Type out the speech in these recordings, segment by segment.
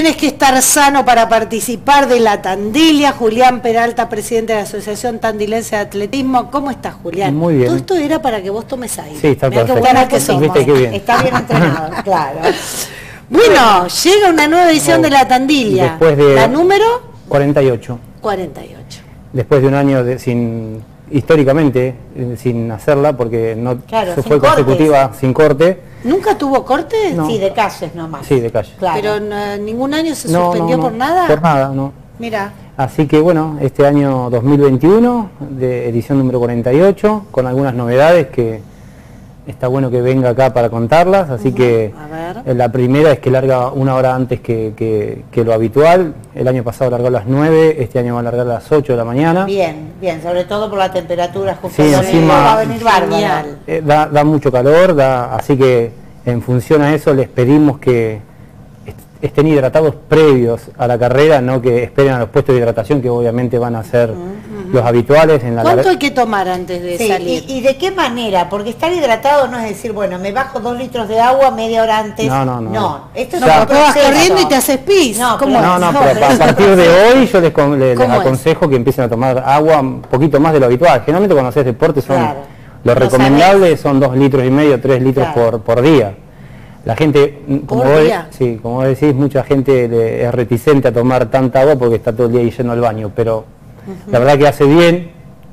tenés que estar sano para participar de la Tandilia. Julián Peralta, presidente de la Asociación Tandilense de Atletismo. ¿Cómo estás, Julián? Muy bien. Todo esto era para que vos tomes aire. Sí, está Mirá perfecto. qué buenas que somos. Viste qué bien. Está bien entrenado, claro. Bueno, llega una nueva edición de la Tandilia. Después de ¿La número? 48. 48. Después de un año históricamente sin hacerla, porque no Claro, se sin fue consecutiva cortes. sin corte. ¿Nunca tuvo corte? No. Sí, de calles nomás. Sí, de calle. Claro. Pero ningún año se No, suspendió no, por nada. Por nada, no. Mira. Así que bueno, este año 2021, de edición número 48, con algunas novedades que está bueno que venga acá para contarlas. Así que A ver. la primera es que larga una hora antes que lo habitual. El año pasado largó a las 9, este año va a largar a las 8 de la mañana. Bien, bien, sobre todo por la temperatura justo. Sí, el domingo encima- va a venir bárbaro. Genial. Da mucho calor, así que en función a eso les pedimos que estén hidratados previos a la carrera, no que esperen a los puestos de hidratación que obviamente van a ser los habituales en la ¿Cuánto hay que tomar antes de Sí, salir? y de qué manera? Porque estar hidratado no es decir, bueno, me bajo 2 litros de agua media hora antes. No. Esto es O sea, un Vos vas proceso. corriendo y te haces pis. No, ¿Cómo pero- es? No, No, pero a partir de hoy yo les ¿Cómo es? aconsejo que empiecen a tomar agua un poquito más de lo habitual. Generalmente cuando haces deporte Claro. lo No recomendable son 2,5 litros, 3 litros Claro. por día. La gente, como ¿Por vos, día? sí, como vos decís, mucha gente es reticente a tomar tanta agua porque está todo el día yendo al baño, pero la verdad que hace bien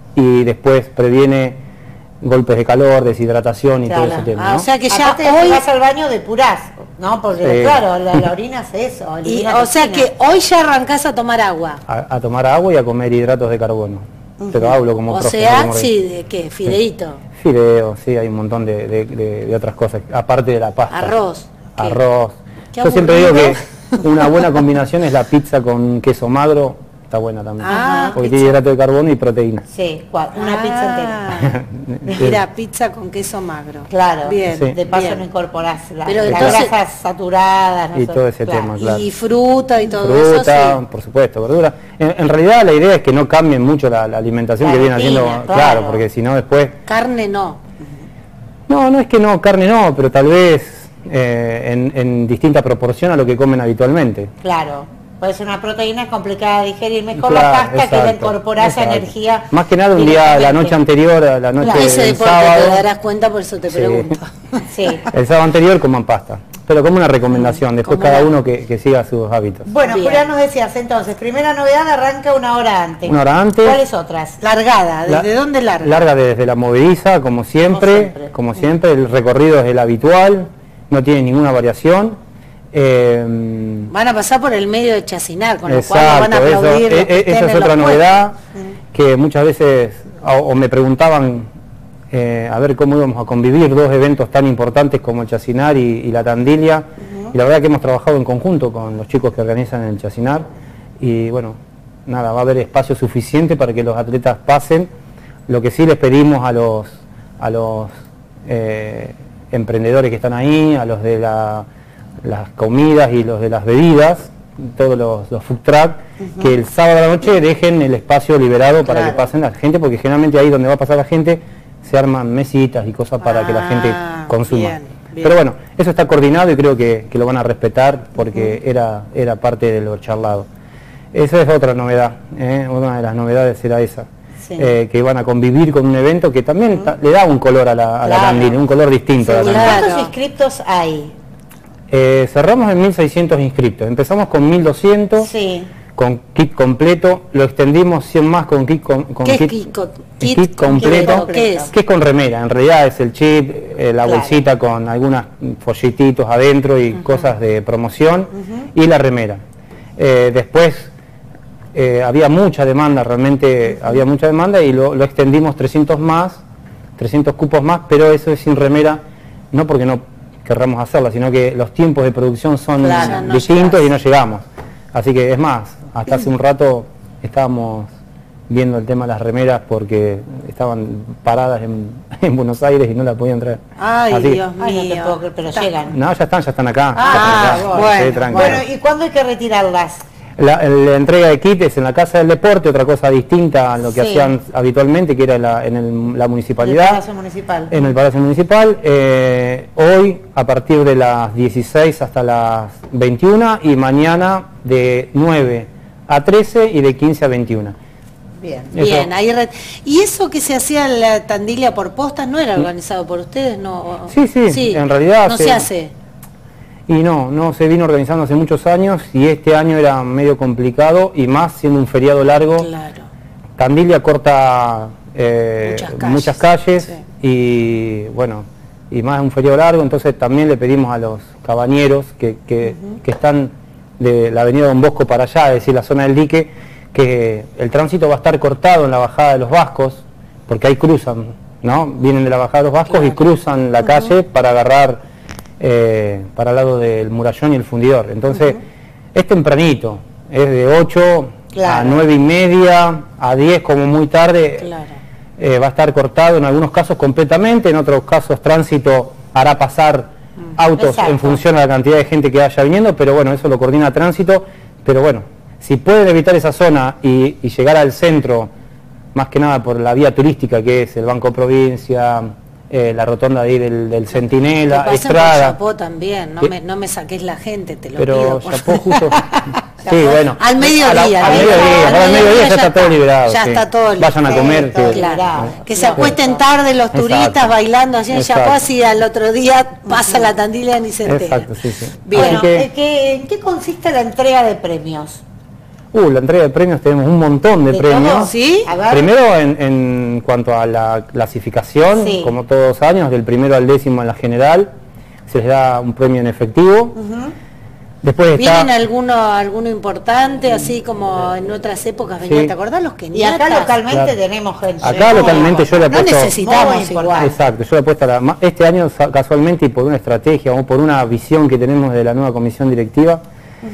y después previene golpes de calor, deshidratación y Claro. todo ese tema. Ah, ¿no? o sea que ya Aparte, hoy... vas al baño depurás, ¿no? Porque Sí. claro, la orina hace eso. Y, elimina o sea toxinas. que hoy ya arrancás a tomar agua. A tomar agua y a comer hidratos de carbono. Pero hablo como O profe, no sea, como rey. sí, ¿de qué? Fideíto. Fideos, sí, hay un montón de otras cosas, aparte de la pasta. Arroz. ¿Qué? Arroz. Qué Yo siempre digo aburrido. que una buena combinación es la pizza con queso magro, está buena también. Ah, porque pizza. tiene hidrato de carbono y proteína. Sí, una pizza entera. Mira, pizza con queso magro. Claro, Bien. Sí. de paso bien. no incorporás Pero las entonces- grasas saturadas. Y todo ese claro. tema, claro. Y fruta y todo eso, Fruta, sí. por supuesto, verdura. En realidad la idea es que no cambien mucho la alimentación La que viene rutina, haciendo, claro. claro, porque si no después... Carne no. No es que no, carne no, pero tal vez en distinta proporción a lo que comen habitualmente. Claro, puede ser una proteína complicada de digerir, mejor Claro, la pasta que la exacto, incorporás esa exacto. energía. Más que nada un día, la directamente. noche anterior, a la noche Claro. Ese del deporte sábado, te darás cuenta, por eso te Sí. pregunto. Sí. el sábado anterior coman pasta. Pero como una recomendación, después Como cada una- uno que siga sus hábitos. Bueno, Bien. Julián, nos decías entonces, primera novedad arranca una hora antes. Una hora antes. ¿Cuáles otras? Largada, ¿desde La- dónde larga? Larga desde la movediza, como siempre, el recorrido es el habitual, no tiene ninguna variación. Van a pasar por el medio de Chacinar, con lo cual Exacto, no van a aplaudir. los que estén esa es en otra los novedad que muchas veces o me preguntaban a ver cómo íbamos a convivir dos eventos tan importantes como el Chacinar y la Tandilia, y la verdad que hemos trabajado en conjunto con los chicos que organizan el Chacinar y bueno, nada, va a haber espacio suficiente para que los atletas pasen. Lo que sí les pedimos a los emprendedores que están ahí, a los de las comidas y los de las bebidas, todos los food truck, que el sábado a la noche dejen el espacio liberado para Claro. que pasen la gente, porque generalmente ahí donde va a pasar la gente se arman mesitas y cosas para que la gente consuma. bien, bien. Pero bueno, eso está coordinado y creo que lo van a respetar porque era parte de lo charlado. Esa es otra novedad, una de las novedades era esa. Sí. Que van a convivir con un evento que también le da un color a la Claro. Tandilia, un color distinto a la Sí, Tandilia. claro. ¿Cuántos inscriptos hay? Cerramos en 1.600 inscriptos, empezamos con 1.200 Sí. con kit completo, lo extendimos 100 más con kit, con ¿Qué es kit, kit completo, completo? ¿Qué es? que es con remera, en realidad es el chip, la Claro. bolsita con algunos folletitos adentro y cosas de promoción y la remera. Después había mucha demanda, realmente había mucha demanda y lo extendimos 300 cupos más, pero eso es sin remera, no porque no querramos hacerla, sino que los tiempos de producción son Claro, no distintos llegás. y no llegamos. Así que es más, hasta hace un rato estábamos viendo el tema de las remeras porque estaban paradas en Buenos Aires y no la podían traer. Ay, Así que- Dios Ay, no te mío. puedo creer, pero llegan. No, ya están acá. Ah, ya están acá. bueno, Sí, tranquilo. Bueno, ¿y cuándo hay que retirarlas? La entrega de kit es en la Casa del Deporte, otra cosa distinta a lo que Sí. hacían habitualmente, que era la municipalidad. El Palacio Municipal. En el Palacio Municipal. Hoy, a partir de las 16 hasta las 21, y mañana de 9 a 13 y de 15 a 21. Bien. Eso. Bien, ahí ¿y eso que se hacía en la Tandilia por postas no era organizado por ustedes? No. Sí, en realidad no se hace. Y no se vino organizando hace muchos años, y este año era medio complicado, y más siendo un feriado largo. Claro. Tandilia corta muchas calles sí. y bueno, y más un feriado largo, entonces también le pedimos a los cabañeros que están de la avenida Don Bosco para allá, es decir, la zona del dique, que el tránsito va a estar cortado en la bajada de los Vascos, porque ahí cruzan, ¿no? Vienen de la bajada de los Vascos y cruzan la calle para agarrar para el lado del Murallón y el Fundidor. Entonces, es tempranito, es de 8 a 9 y media, a 10 como muy tarde. Claro. Va a estar cortado en algunos casos completamente, en otros casos tránsito hará pasar autos Exacto. en función a la cantidad de gente que vaya viniendo, pero bueno, eso lo coordina tránsito. Pero bueno, si pueden evitar esa zona y llegar al centro, más que nada por la vía turística que es el Banco Provincia, la rotonda de ahí del Centinela, Estrada. Chapó también, no me saques la gente, te lo pero pido. Chapó justo... Sí, bueno. Al mediodía. Al mediodía ya está todo liberado. Ya sí. está todo Vayan a comer. todo Que, liberado. Que se acuesten tarde los turistas Exacto. bailando así en Exacto. Chapó, así al otro día pasa la Tandilia y ni se entera. Exacto, sí. Bien. Bueno, Así que, ¿en qué consiste la entrega de premios? la entrega de premios, tenemos un montón de premios. todo? ¿Sí? A ver. Primero en cuanto a la clasificación, Sí. como todos los años, del primero al 10º en la general, se les da un premio en efectivo. Después está... ¿Vienen alguno importante, así como en otras épocas venían? Sí. ¿Te acordás los Y keniatas? acá localmente Claro. tenemos gente. Acá localmente yo le he No puesto... necesitamos Muy igual. importante. Exacto, yo le he puesto este año casualmente, y por una estrategia o por una visión que tenemos de la nueva comisión directiva,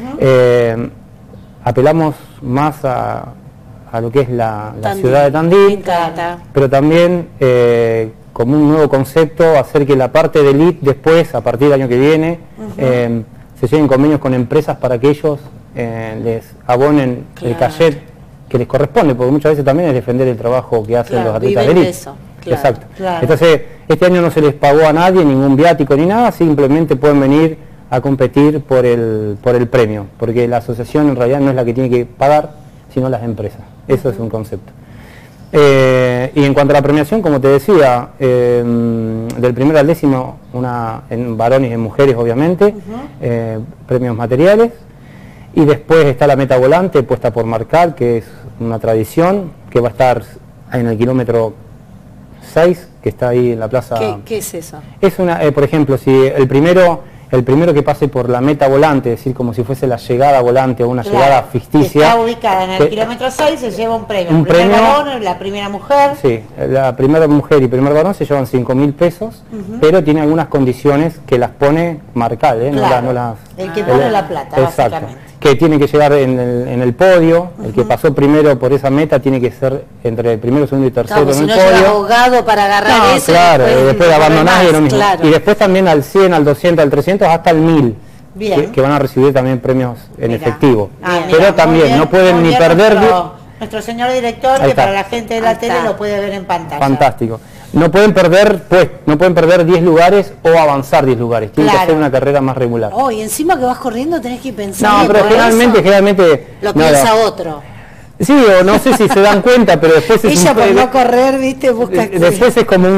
apelamos más a lo que es la Tandil. ciudad de Me Tandil, encanta. pero también como un nuevo concepto, hacer que la parte de elite después, a partir del año que viene, se lleguen convenios con empresas para que ellos les abonen el Claro. cachet que les corresponde, porque muchas veces también es defender el trabajo que hacen Claro, los atletas de viven de elite. eso, claro, Exacto. claro. Entonces, este año no se les pagó a nadie ningún viático ni nada, simplemente pueden venir a competir por el premio, porque la asociación en realidad no es la que tiene que pagar, sino las empresas. Eso es un concepto. Y en cuanto a la premiación, como te decía, del primero al 10º, en varones y en mujeres obviamente, premios materiales, y después está la meta volante puesta por Marcal, que es una tradición, que va a estar en el kilómetro 6, que está ahí en la plaza. ¿Qué es eso? Es una, por ejemplo, si el primero que pase por la meta volante, es decir, como si fuese la llegada volante o una Claro. llegada ficticia. Está ubicada en el que- kilómetro 6, se lleva un premio. Un El primer premio- varón, la primera mujer. Sí, la primera mujer y primer varón se llevan 5.000 pesos, pero tiene algunas condiciones que las pone Marcal, Claro. no las... El que pone la plata, Exacto. básicamente. Que tiene que llegar en el podio, el que pasó primero por esa meta tiene que ser entre el primero, segundo y tercero Claro, si en no el lleva podio. abogado para agarrar No, eso. claro, después de abandonar y lo mismo. Claro. Y después también al 100, al 200, al 300, hasta el 1000, Bien. que van a recibir también premios en Mirá. efectivo. Ah, Pero mirá, muy también bien, no pueden muy ni bien perder... Nuestro señor director, Ahí que está. para la gente de la Ahí tele está. lo puede ver en pantalla. Fantástico. No pueden perder 10 lugares o avanzar 10 lugares. Tienen que Claro. hacer una carrera más regular. Oh, y encima que vas corriendo tenés que pensar. No, que pero por generalmente eso lo no, piensa no. otro. Sí, o no sé si se dan cuenta, pero después es Ella un por premio, no correr, viste, busca. después es como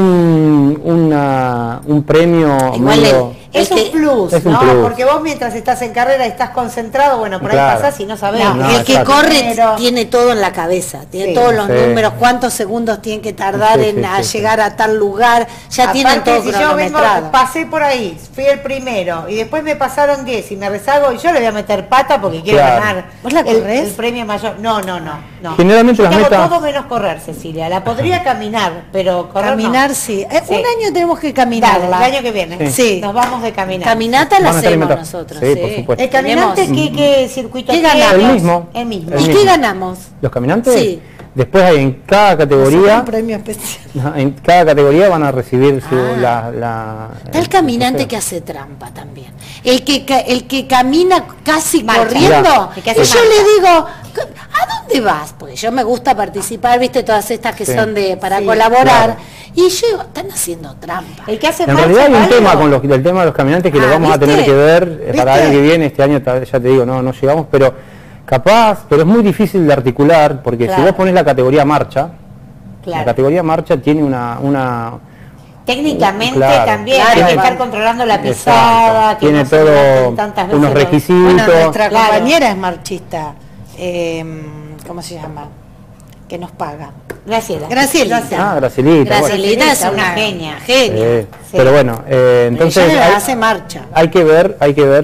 un premio Igual medio- Es El un que- plus, es un ¿no? plus. Porque vos mientras estás en carrera estás concentrado, bueno, por ahí Claro. pasás y no sabés. No, No, el que exacto. corre Pero- tiene todo en la cabeza, tiene Sí. todos los Sí. números, cuántos segundos tienen que tardar Sí, en sí, a sí, llegar a tal lugar, ya tienen Aparte, todo si yo vengo, cronometrado. pasé por ahí, fui el primero y después me pasaron 10 y me rezago y yo le voy a meter pata porque quiero Claro. ganar ¿Vos la corrés? el premio mayor. No. Generalmente Yo las hago metas- todo menos correr, Cecilia. La podría caminar, pero correr Caminar no. sí. Sí. Un año tenemos que Dale, caminarla. el año que viene. Sí. Nos vamos de caminar. Caminata la Van a estar hacemos inventados. nosotros. Sí, por supuesto. ¿El caminante Tenemos- qué circuito ¿Qué tiene? ganamos? El mismo. El mismo. El ¿Y mismo. qué ganamos? ¿Los caminantes? Sí. Después hay en cada Un categoría, premio especial. en cada categoría van a recibir su, Está el caminante que hace trampa también. El que camina casi Marcha. corriendo. El que Y hace yo marcha. le digo, ¿a dónde vas? Porque yo me gusta participar, viste, todas estas que Sí. son para Sí, colaborar. claro. Y yo digo, están haciendo trampa. El que hace En marcha, realidad hay un válido. tema con el tema de los caminantes que lo vamos a ¿viste? tener que ver para el año que viene. Este año ya te digo, no llegamos, pero capaz, pero es muy difícil de articular, porque si Claro. vos pones la categoría marcha, la Claro. categoría marcha tiene una Técnicamente Claro. también Claro, hay que va. estar controlando la Exacto. pisada, que Tiene no se todo maten tantas veces unos los- requisitos. Bueno, nuestra Claro. compañera es marchista. ¿Cómo se llama? Que nos paga. Graciela. Gracielita. Gracielita. Gracielita es Una una genia. Sí. Sí. Pero bueno, entonces Ella hace marcha. hay que ver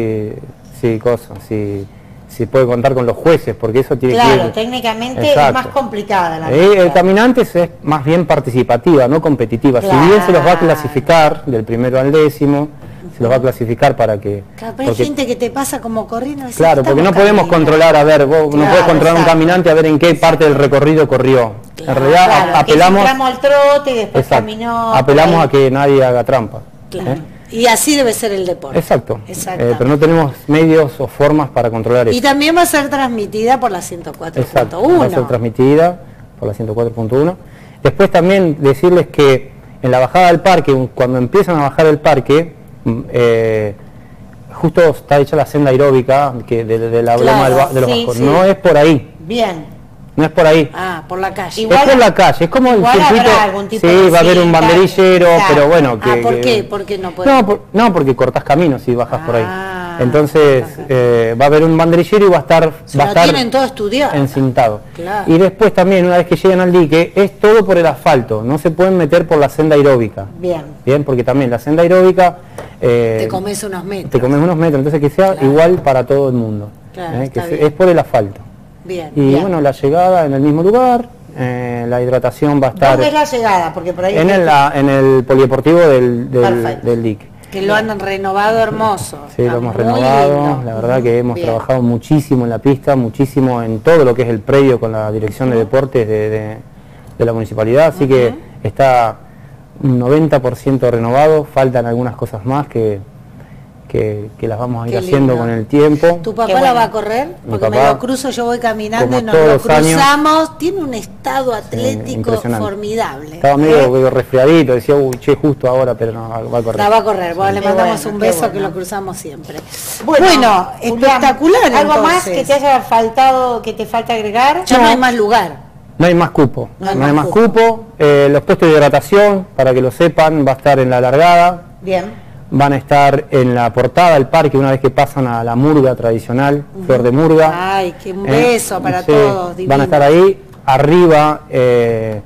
si puede contar con los jueces, porque eso tiene que Claro, ir. técnicamente es Exacto. más complicada la El marcha. caminantes es más bien participativa, no competitiva. Si bien se los va a clasificar del primero al 10º, se los va a clasificar para que... Capaz hay porque- gente que te pasa como corriendo. y decís, Claro, porque no estamos podemos caminando. controlar, a ver, vos no Claro, podés controlar un exacto. caminante a ver en qué parte del recorrido corrió. En realidad Claro, que apelamos, entramos al trote y después exacto, caminó. apelamos por a ahí. que nadie haga trampa. Claro. ¿eh? Y así debe ser el deporte. Exacto. Exactamente. Pero no tenemos medios o formas para controlar Y eso. también va a ser transmitida por la Exacto. 104.1. Va a ser transmitida por la 104.1. Después también decirles que en la bajada del parque, cuando empiezan a bajar el parque, justo está hecha la senda aeróbica que de la Claro, loma de los sí, bajos. sí. No es por ahí, Bien. no es por ahí. Ah, por la calle. Igual- es por la calle, es como el igual habrá circuito. algún tipo Sí, de va a haber un cinta, banderillero, claro. pero bueno. Que, ¿Por que- qué? ¿Por qué no puede? No, porque cortás caminos si bajas por ahí. Ah, Entonces va a haber un banderillero y va a estar, Se va a lo estar tienen todo estudiado. encintado. Claro. Y después también, una vez que llegan al dique, es todo por el asfalto, no se pueden meter por la senda aeróbica. Bien. Bien, porque también la senda aeróbica Te comes unos metros. te comes unos metros, entonces que sea Claro. igual para todo el mundo. Claro, que está bien. es por el asfalto. Bien. Y Bien. bueno, la llegada en el mismo lugar, la hidratación va a estar ¿Dónde es la llegada? Porque por ahí... en el polideportivo Perfecto. del dique. Que lo han renovado hermoso. Sí, Está lo hemos muy renovado, lindo. la verdad que hemos Bien. trabajado muchísimo en la pista, muchísimo en todo lo que es el predio con la Dirección de Deportes de la Municipalidad, así que está un 90% renovado, faltan algunas cosas más que las vamos a ir Qué haciendo lindo. con el tiempo. ¿Tu papá Qué la bueno. va a correr? Mi Porque me papá, lo cruzo, yo voy caminando como y nos lo todos los años, cruzamos. Tiene un estado atlético impresionante. formidable. Estaba medio resfriadito, decía, uy, che, justo ahora, pero no, va a correr. La va a correr, bueno, le Qué mandamos bueno, un qué beso bueno. que lo cruzamos siempre. Bueno, Julián, espectacular. ¿Algo más entonces. que te haya faltado, que te falta agregar? Ya no hay más lugar. No hay más cupo, No hay no hay más más cupo. Los puestos de hidratación, para que lo sepan, va a estar en la largada. Bien. Van a estar en la portada del parque una vez que pasan a la murga tradicional, flor de murga. Ay, qué un beso para Sí, todos. Divino. van a estar ahí. Arriba, en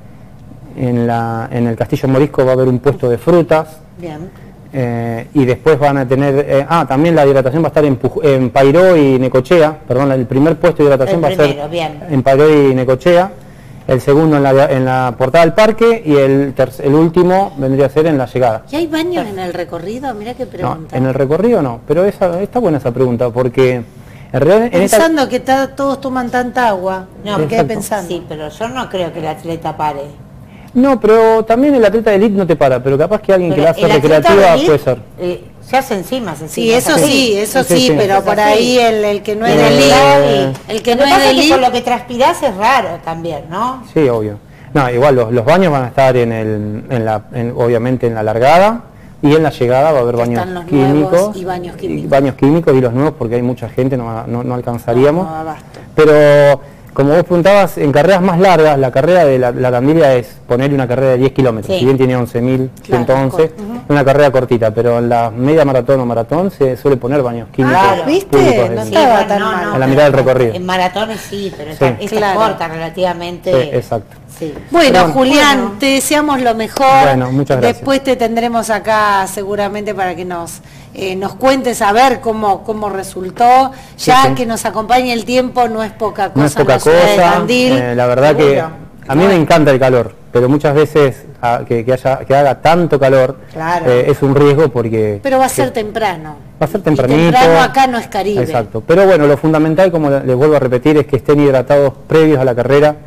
el Castillo Morisco va a haber un puesto de frutas. Bien. Y después van a tener... también la hidratación va a estar en Pairó y Necochea. Perdón, el primer puesto de hidratación El va a primero, ser bien. en Pairó y Necochea. El segundo en la portada del parque y el último vendría a ser en la llegada. ¿Y hay baños en el recorrido? Mira qué No, pregunta. en el recorrido no, pero está buena esa pregunta porque en realidad en esta, Pensando que todos toman tanta agua. No, me quedé exacto. pensando. Sí, pero yo no creo que el atleta pare. no, pero también el atleta de elite no te para, pero capaz que alguien que Pero la hace el atleta recreativa de elite, puede ser. se hace encima, se Sí, eso sí, eso Sí, sí, sí. pero Eso por sí. ahí el que no es Eh, de eh, elite, el que Lo no que es pasa de es que elite, con lo que transpirás es raro también, ¿no? Sí, obvio. No, igual los baños van a estar obviamente en la largada y en la llegada va a haber baños Están los químicos. nuevos y baños químicos. Baños químicos y los nuevos porque hay mucha gente, no alcanzaríamos. No, abasto. Pero como vos preguntabas, en carreras más largas, la carrera de la Tandilia es ponerle una carrera de 10 kilómetros, Sí. si bien tiene 11.111, Claro, una carrera cortita, pero en la media maratón o maratón se suele poner baños químicos. Claro. ¿Viste? públicos No en- estaba tan mal. En la pero mitad del recorrido. En maratones sí, pero Sí. esta Claro. es corta relativamente. Sí, exacto. Sí. Bueno, Pero bueno. Julián, Bueno. te deseamos lo mejor. Bueno, muchas gracias. Después te tendremos acá seguramente para que nos cuentes a ver cómo resultó. Sí, Ya sí. que nos acompañe el tiempo no es poca cosa No es en poca la ciudad de cosa, Tandil. la verdad que Seguro. a mí me encanta el calor, pero muchas veces que haga tanto calor Claro. es un riesgo porque Pero va a ser temprano. va a ser Y tempranito. temprano acá no es Caribe. Exacto, pero bueno, lo fundamental, como les vuelvo a repetir, es que estén hidratados previos a la carrera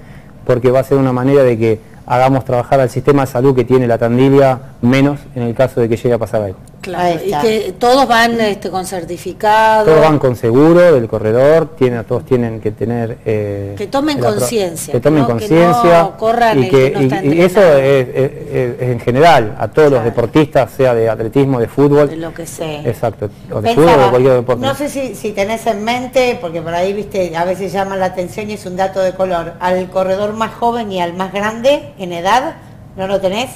porque va a ser una manera de que hagamos trabajar al sistema de salud que tiene la Tandilya menos en el caso de que llegue a pasar algo. Claro, y que todos van con certificado. Todos van con seguro del corredor, todos tienen que tener... que tomen conciencia. Que tomen conciencia. Que no corran y eso es en general, a todos los deportistas, sea de atletismo, de fútbol. De lo que sea. Exacto, o de fútbol o de cualquier deporte. No sé si tenés en mente, porque por ahí, viste, a veces llama la atención y es un dato de color, al corredor más joven y al más grande en edad, ¿no lo tenés?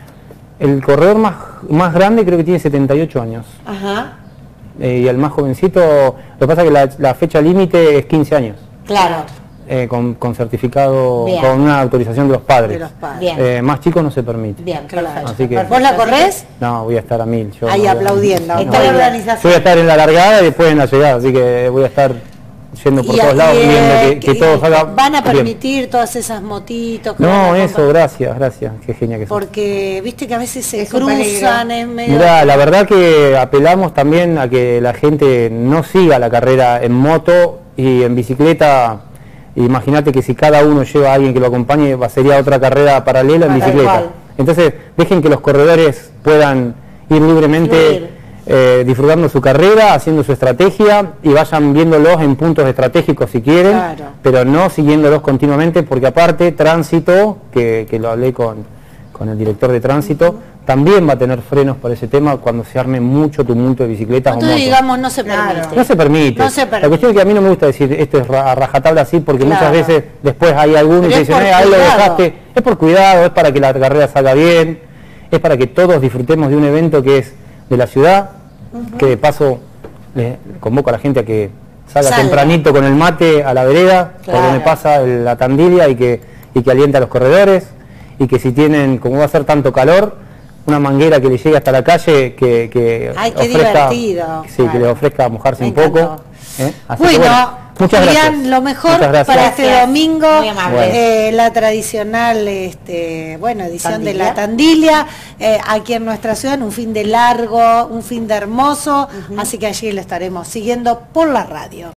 El corredor más grande creo que tiene 78 años. Ajá. Y el más jovencito, lo que pasa es que la fecha límite es 15 años. Claro. Con certificado, Bien. con una autorización de los padres. Bien. Más chicos no se permite. Bien, perfecto. Así que, ¿Vos la corres? No, voy a estar a 1000. Yo Ahí no aplaudiendo. Está la organización. Yo voy a estar en la largada y después en la llegada, así que voy a estar yendo por todos lados viendo que todo salga ¿Van a permitir bien. todas esas motitos? Que No, eso, gracias, qué genial que sos. Porque viste que a veces se Es un cruzan, peligro. es medio... Mirá, la verdad que apelamos también a que la gente no siga la carrera en moto y en bicicleta. Imagínate que si cada uno lleva a alguien que lo acompañe, sería otra carrera paralela en bicicleta. Entonces, dejen que los corredores puedan ir libremente disfrutando su carrera, haciendo su estrategia y vayan viéndolos en puntos estratégicos si quieren, pero no siguiéndolos continuamente, porque aparte tránsito, que lo hablé con el director de tránsito, también va a tener frenos por ese tema cuando se arme mucho tumulto de bicicletas o motos. digamos, no se permite. No se permite. La cuestión es que a mí no me gusta decir esto es a rajatabla así, porque muchas veces después hay algunos que dicen, ahí lo dejaste. Es por cuidado, es para que la carrera salga bien, es para que todos disfrutemos de un evento que es de la ciudad, que de paso le convoco a la gente a que salga tempranito con el mate a la vereda, por donde pasa la Tandilya y que alienta a los corredores, y que si tienen, como va a ser tanto calor, una manguera que le llegue hasta la calle que ofrezca, que les ofrezca mojarse un poco. Así que, muchas gracias. Lo mejor para este domingo, la tradicional edición de la Tandilya, aquí en nuestra ciudad, en un fin de largo, un fin de hermoso, así que allí lo estaremos siguiendo por la radio.